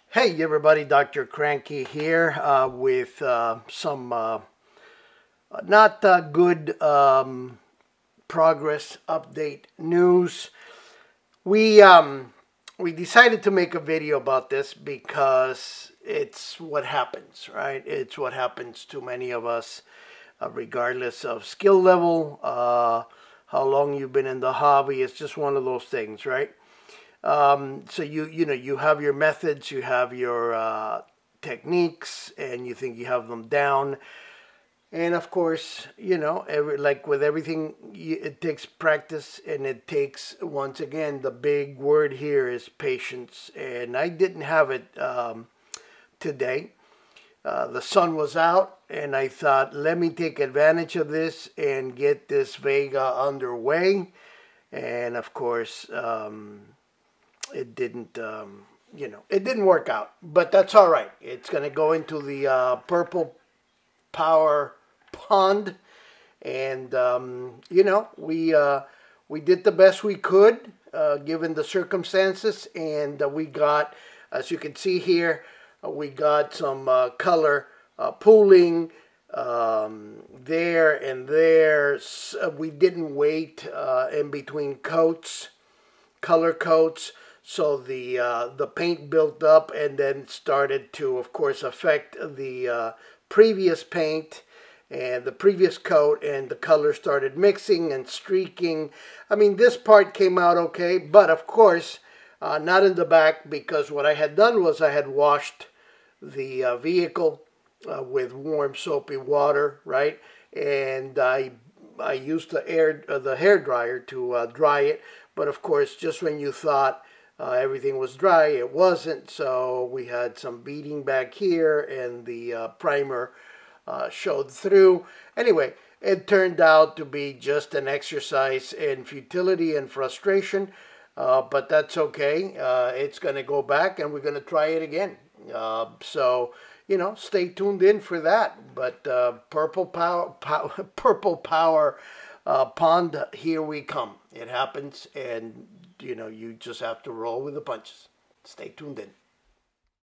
Hey everybody, Dr. Cranky here with some not good progress update news. We decided to make a video about this because it's what happens, right? It's what happens to many of us, regardless of skill level, how long you've been in the hobby. It's just one of those things, right? So you have your methods, you have your techniques, and you think you have them down. And of course, like with everything, it takes practice, and it takes, once again, the big word here is patience. And I didn't have it today. The sun was out, and I thought, let me take advantage of this and get this Vega underway. And of course, it didn't it didn't work out, but that's all right. It's going to go into the purple power pond, and we did the best we could given the circumstances, and we got, as you can see here, we got some color pooling there and there. We didn't wait in between coats, color coats. So the paint built up and then started to, of course, affect the previous paint and the previous coat, and the color started mixing and streaking. I mean, this part came out okay, but of course, not in the back, because what I had done was I had washed the vehicle with warm soapy water, right? And I used the hair dryer to dry it, but of course, just when you thought everything was dry, it wasn't. So we had some beading back here, and the primer showed through. Anyway, it turned out to be just an exercise in futility and frustration, but that's okay. It's going to go back, and we're going to try it again. So stay tuned in for that. But purple power pond, here we come. It happens, and you just have to roll with the punches. Stay tuned in.